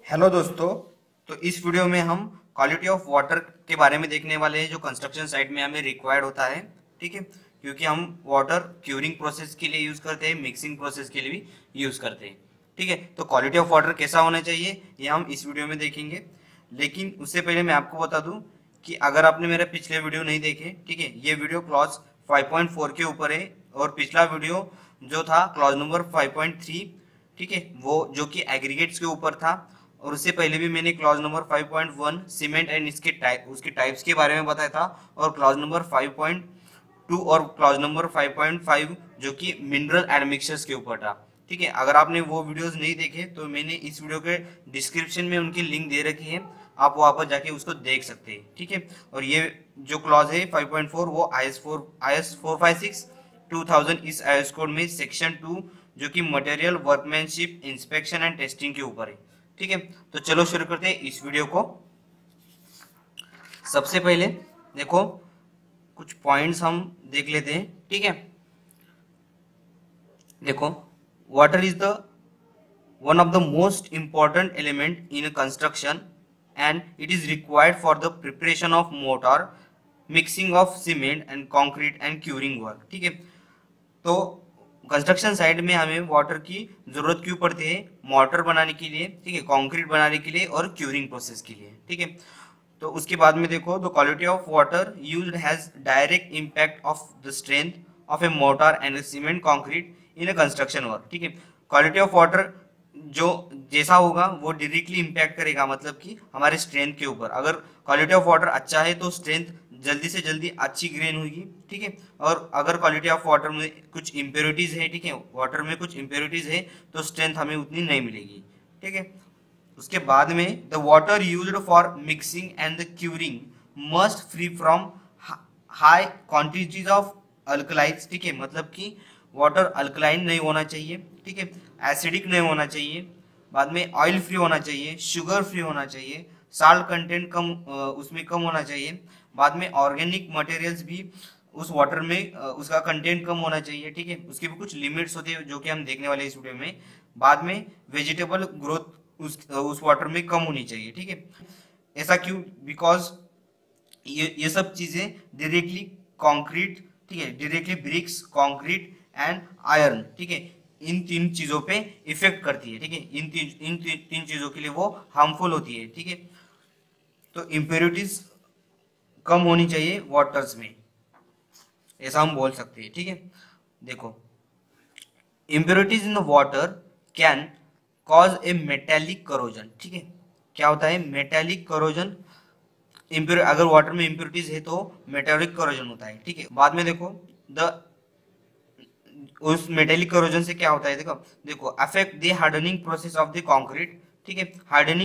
Hello दोस्तों। तो इस वीडियो में हम क्वालिटी ऑफ वाटर के बारे में देखने वाले हैं जो कंस्ट्रक्शन साइट में हमें रिक्वायर्ड होता है। ठीक है, क्योंकि हम वाटर क्यूरिंग प्रोसेस के लिए यूज़ करते हैं, मिक्सिंग प्रोसेस के लिए भी यूज़ करते हैं। ठीक है, तो क्वालिटी ऑफ वाटर कैसा होना चाहिए ये हम इस वीडियो में देखेंगे। लेकिन उससे पहले मैं आपको बता दूं कि अगर आपने मेरे पिछले वीडियो नहीं देखे, ठीक है, ये वीडियो क्लॉज 5.4 के ऊपर है और पिछला वीडियो जो था क्लॉज नंबर 5.3, ठीक है, वो जो कि एग्रीगेट्स के ऊपर था। और उससे पहले भी मैंने क्लॉज नंबर 5.1 सीमेंट एंड उसके टाइप्स के बारे में बताया था। और क्लॉज नंबर 5.2 और क्लॉज नंबर 5.5 जो कि मिनरल एडमिक्सचर्स के ऊपर था। ठीक है, अगर आपने वो वीडियोस नहीं देखे तो मैंने इस वीडियो के डिस्क्रिप्शन में उनकी लिंक दे रखी है, आप वहां पर जाके उसको देख सकते हैं। ठीक है, और ये जो क्लॉज है 5.4 वो IS 456 2000 इस IS कोड में सेक्शन 2 जो कि material workmanship inspection and testing के ऊपर है। ठीक है, तो चलो शुरू करते हैं इस वीडियो को। सबसे पहले देखो कुछ पॉइंट्स हम देख लेते हैं। ठीक है, देखो water is the one of the most important element in a construction and it is required for the preparation of mortar, mixing of cement and concrete and curing work। ठीक है, तो कंस्ट्रक्शन साइट में हमें water की जरूरत क्यों पड़ती है? मोर्टर बनाने के लिए, ठीक है, कंक्रीट बनाने के लिए और क्यूरिंग प्रोसेस के लिए। ठीक है, तो उसके बाद में देखो the quality of water used has direct impact of the strength of a mortar and cement concrete in a construction work. ठीक है, क्वालिटी ऑफ वाटर जो जैसा होगा वो डायरेक्टली इम्पैक्ट करेगा, मतलब कि हमारे स्ट्रेंथ के ऊपर। अगर क्वालिटी ऑफ वाटर अच्छा है तो स्ट्रेंथ जल्दी से जल्दी अच्छी ग्रेन होगी। ठीक है, और अगर क्वालिटी ऑफ वाटर में कुछ इम्प्योरिटीज है, ठीक है, वाटर में कुछ इम्प्योरिटीज है तो स्ट्रेंथ हमें उतनी नहीं मिलेगी। ठीक है, उसके बाद में the water used for mixing and the curing must free from high quantities of alkaloids. ठीक है, मतलब कि वाटर अल्कलाइन नहीं होना चाहिए, ठीक है, एसिडिक नहीं होना चाहिए, बाद में ऑयल फ्री होना चाहिए, शुगर फ्री होना चाहिए, साल्ट कंटेंट कम उसमें कम होना चाहिए, बाद में ऑर्गेनिक मटेरियल्स भी उस वाटर में उसका कंटेंट कम होना चाहिए। ठीक है, उसके भी कुछ लिमिट्स होते हैं जो कि हम देखने वाले इस वीडियो में। बाद में वेजिटेबल ग्रोथ उस वाटर में कम होनी चाहिए। ठीक है, ऐसा क्यों? बिकॉज ये सब चीजें डायरेक्टली कंक्रीट, ठीक है, directly bricks, concrete and iron, ठीक है, इन तीन चीजों पे इफेक्ट करती है। ठीक है, इन तीन चीजों के लिए वो हार्मफुल होती है। ठीक है, तो इम्प्योरिटीज कम होनी चाहिए वाटर्स में, ऐसा हम बोल सकते हैं। ठीक है, देखो impurities in the water can cause a metallic corrosion. ठीक है, क्या होता है मेटेलिक करोजन? इम्प्योर अगर वाटर में इम्प्योरिटीज है तो मेटेलिक करोजन होता है। ठीक है, बाद में देखो द उस मेटेलिक करोजन से क्या होता है, देखो देखो affect the hardening process of the concrete. ठीक है,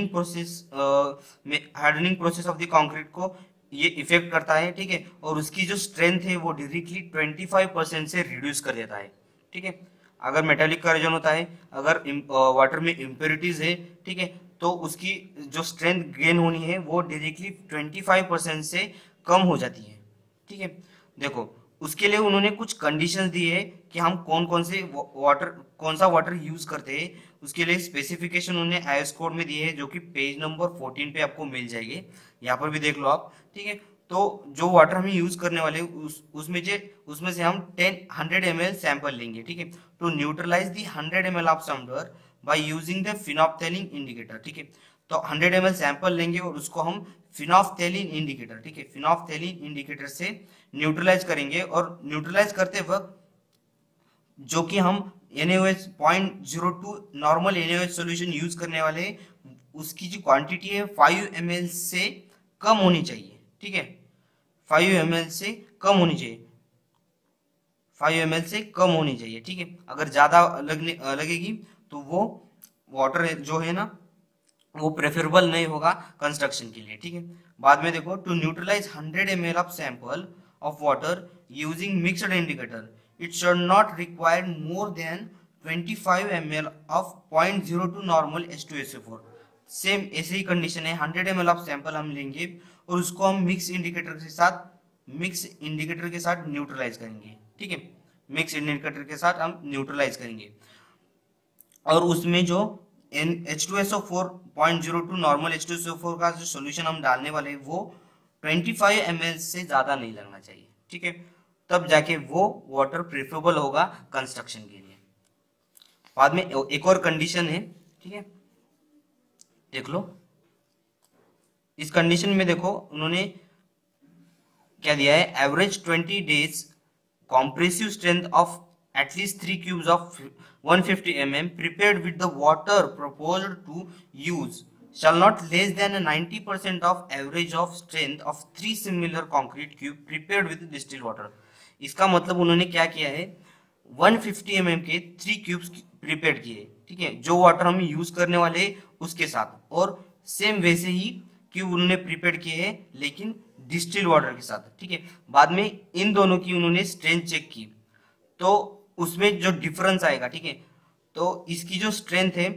hardening process of the concrete को ये इफेक्ट करता है। ठीक है, और उसकी जो स्ट्रेंथ है वो डायरेक्टली 25% से रिड्यूस कर देता है। ठीक है, अगर मेटेलिक करोजन होता है, अगर वाटर में इम्प्योरिटीज है, ठीक है, तो उसकी जो स्ट्रेंथ गेन होनी है वो डायरेक्टली 25% से कम हो जाती है। ठीक है, देखो उसके लिए उन्होंने कुछ कंडीशंस दी है कि हम कौन कौन से वाटर कौन सा वाटर यूज करते हैं। उसके लिए स्पेसिफिकेशन उन्होंने IS कोड में दिए है जो कि पेज नंबर 14 पे आपको मिल जाएगी, यहाँ पर भी देख लो आप। ठीक है, तो जो वाटर हम यूज करने वाले उसमें से हम 100 ml सैंपल लेंगे। ठीक है, to neutralize the 100 ml of समडर by using the phenolphthalein indicator. ठीक है, तो 100 ml सैंपल लेंगे और उसको हम फिनोप्थेलिन इंडिकेटर, ठीक है, फिनोप्थेलिन इंडिकेटर से न्यूट्रलाइज करेंगे। और न्यूट्रलाइज करते वक्त जो कि हम NaOH 0.02 normal NaOH solution use करने वाले हैं, उसकी जो क्वांटिटी है 5 ml से कम होनी चाहिए। ठीक है, 5 ml से कम होनी चाहिए, 5 ml से कम होनी चाहिए। ठीक है, अगर ज्यादा लगेगी तो वो वाटर जो है ना वो प्रेफरेबल नहीं होगा कंस्ट्रक्शन के लिए। ठीक है, बाद में देखो to neutralize 100 ml of sample of water using mixed indicator it should not require more than 25 ml of 0.02 normal H2SO4। Same ऐसे ही कंडीशन है, 100 ml ऑफ सैंपल हम लेंगे और उसको हम मिक्स इंडिकेटर के साथ न्यूट्रलाइज करेंगे। ठीक है, मिक्स इंडिकेटर के साथ हम न्यूट्रलाइज करेंगे और उसमें जो H2SO4.02 नॉर्मल H2SO4 का जो सोल्यूशन हम डालने वाले हैं वो 25 ml से ज़्यादा नहीं लगना चाहिए, ठीक है, तब जाके वो वाटर प्रेफरेबल होगा कंस्ट्रक्शन के लिए। बाद में एक और कंडीशन है, ठीक है, देख लो। इस कंडीशन में देखो उन्होंने क्या दिया है, average 20 days compressive strength of at least 3 cubes of 150 mm prepared with the water proposed to use shall not less than a 90% of average of strength of 3 similar concrete cube prepared with distilled water। इसका मतलब उन्होंने क्या किया है, 150 mm के 3 cubes prepare किए, ठीक है, जो वाटर हम यूज करने वाले उसके साथ, और सेम वैसे ही क्यूब उन्होंने प्रिपेयर किए हैं लेकिन डिस्टिल वाटर के साथ, ठीक है। बाद में इन दोनों की उन्होंने स्ट्रेंथ चेक की तो उसमें जो डिफरेंस आएगा, ठीक है, तो इसकी जो स्ट्रेंथ है,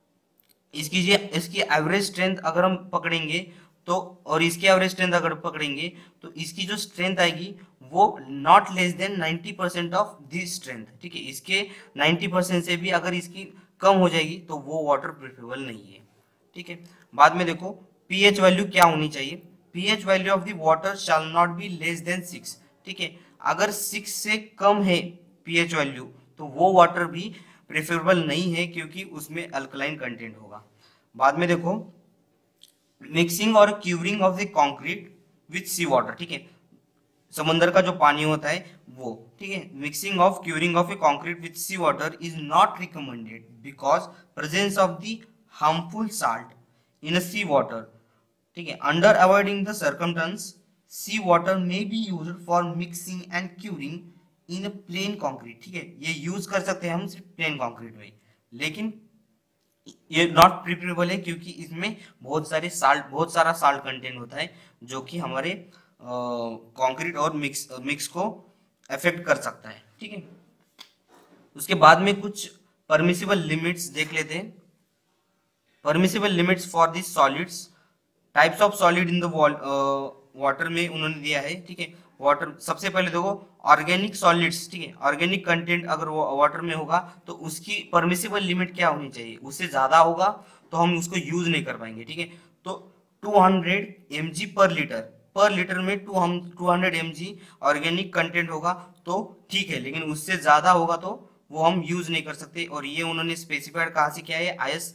इसकी एवरेज स्ट्रेंथ अगर हम पकड़ेंगे तो, और इसकी एवरेज स्ट्रेंथ अगर पकड़ेंगे तो इसकी जो स्ट्रेंथ आएगी वो not less than 90% of this strength, ठीक है। इसके 90% से भी अगर इसकी कम हो जाएगी तो वो वाटर प्रेफरेबल नहीं है, ठीक है। बाद में देखो पीएच वैल्यू क्या होनी चाहिए, pH value of the water shall not be less than 6, ठीक है। अगर 6 से कम है पीएच वैल्यू तो वो वाटर भी प्रेफरेबल नहीं है क्योंकि उसमें अल्कलाइन कंटेंट होगा। बाद में देखो मिक्सिंग और curing of the concrete with sea water, ठीक है, समंदर का जो पानी होता है वो, ठीक है। Mixing of curing of a concrete with sea water is not recommended because presence of the harmful salt in sea water, ठीक है। Under avoiding the circumstances sea water may be used for mixing and curing in plain concrete, ठीक है, ये use कर सकते हैं हम सिर्फ प्लेन कंक्रीट में, लेकिन ये नॉट प्रिफरेबल है क्योंकि इसमें बहुत सारा साल्ट कंटेंट होता है जो कि हमारे कंक्रीट और मिक्स को अफेक्ट कर सकता है, ठीक है। उसके बाद में कुछ परमिसिबल लिमिट्स देख लेते हैं। Permissible limits for this solids, types of solid in the water में उन्होंने दिया है, ठीक है। वाटर सबसे पहले देखो ऑर्गेनिक सॉलिड्स, ठीक है, ऑर्गेनिक कंटेंट अगर वाटर में होगा तो उसकी परमिसिबल लिमिट क्या होनी चाहिए, उससे ज्यादा होगा तो हम उसको यूज नहीं कर पाएंगे, ठीक है। तो 200 mg पर लीटर में 200 mg ऑर्गेनिक कंटेंट होगा तो ठीक है, लेकिन उससे ज्यादा होगा तो वो हम यूज नहीं कर सकते, और ये उन्होंने स्पेसिफाइड कहाँ से किया है, IS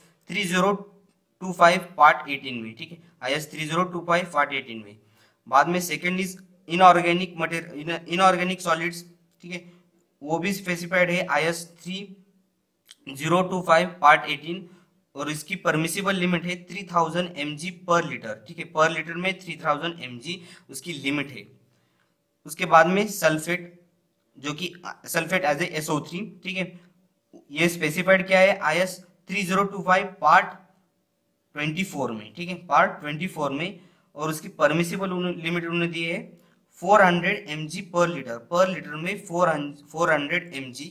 3025 पार्ट 18 में, ठीक है, IS 3025 पार्ट 18 में। बाद में second is inorganic material, inorganic solids, ठीक है, वो भी स्पेसिफाइड है IS 3025 पार्ट 18, और इसकी परमिसिबल लिमिट है 3000 mg पर लीटर, ठीक है, पर लीटर में 3000 mg उसकी लिमिट है। उसके बाद में सल्फेट, जो कि सल्फेट एज ए SO3, ठीक है, ये स्पेसिफाइड क्या है IS 3025 पार्ट 24 में, ठीक है, पार्ट 24 में, और उसकी परमिसिबल लिमिट उन्होंने दी है 400 mg पर लीटर में 400 mg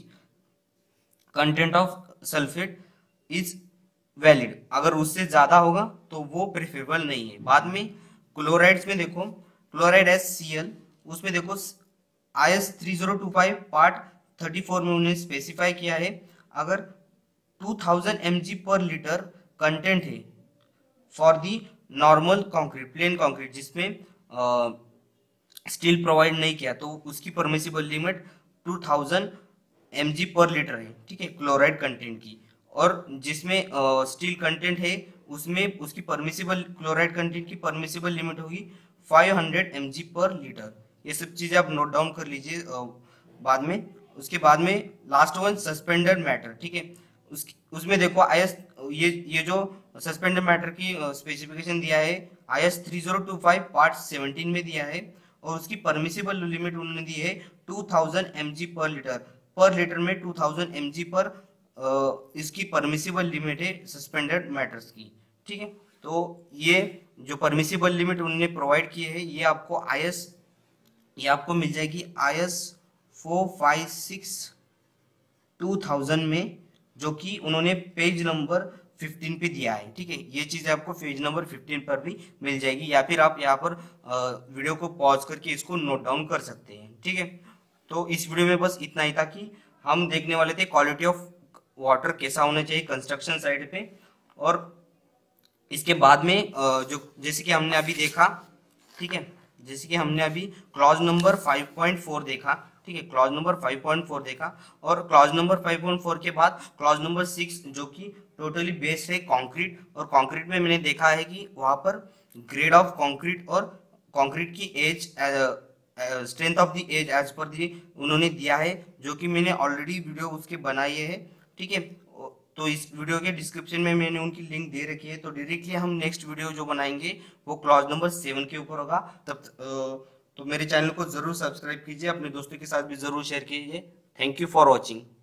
content of sulphate is valid, अगर उससे ज्यादा होगा तो वो प्रेफरेबल नहीं है। बाद में क्लोराइड्स में देखो, क्लोराइड HCl, उसमें देखो IS 3025 पार्ट 34 में उन्हें स्पेसिफाई किया है अगर 2000 mg पर लीटर कंटेंट है for the normal concrete, plain concrete जिसमें स्टील प्रोवाइड नहीं किया तो उसकी परमिसिबल लिमिट 2000 mg पर लीटर है, ठीक है, क्लोराइड कंटेंट की, और जिसमें स्टील कंटेंट है उसमें उसकी परमिसिबल क्लोराइड कंटेंट की परमिसिबल लिमिट होगी 500 mg पर लीटर। ये सब चीजें आप नोट डाउन कर लीजिए बाद में। उसके बाद में लास्ट वन सस्पेंडेड मैटर, ठीक है, उसमें देखो IS ये जो सस्पेंडेड मैटर की स्पेसिफिकेशन दिया है IS 3025 पार्ट 17 में दिया है, और उसकी परमिसिबल लिमिट उन्होंने दी है 2000 mg पर लीटर में 2000 mg पर इसकी परमिसिबल लिमिट है सस्पेंडेड मैटर्स की, ठीक है। तो ये जो परमिसिबल लिमिट उन्होंने प्रोवाइड की है ये आपको मिल जाएगी IS 456 2000 में, जो कि उन्होंने पेज नंबर 15 पे दिया है, ठीक है। ये चीज आपको पेज नंबर 15 पर भी मिल जाएगी, या फिर आप यहाँ पर वीडियो को पॉज करके इसको नोट डाउन कर सकते हैं, ठीक है। तो इस वीडियो में बस इतना ही था कि हम देखने वाले थे क्वालिटी ऑफ वाटर कैसा होना चाहिए कंस्ट्रक्शन साइड पे, और इसके बाद में जो जैसे कि हमने अभी देखा, ठीक है, जैसे कि हमने अभी क्लॉज नंबर 5.4 देखा, ठीक है, क्लॉज नंबर 5.4 देखा, और क्लॉज नंबर 5.4 के बाद क्लॉज नंबर 6 जो कि टोटली बेस्ड है कंक्रीट, और कंक्रीट में मैंने देखा है कि वहां पर ग्रेड ऑफ कंक्रीट और कंक्रीट की age, strength of the age age पर दी उन्होंने दिया है, जो कि मैंने ऑलरेडी वीडियो उसके बनाई है, ठीक है। तो इस वीडियो के डिस्क्रिप्शन में मैंने उनकी लिंक दे रखी है, तो डायरेक्टली हम नेक्स्ट वीडियो जो बनाएंगे वो क्लॉज नंबर 7 के ऊपर होगा। तब तो मेरे चैनल को जरूर सब्सक्राइब कीजिए, अपने दोस्तों के साथ भी जरूर शेयर कीजिए। Thank you for watching.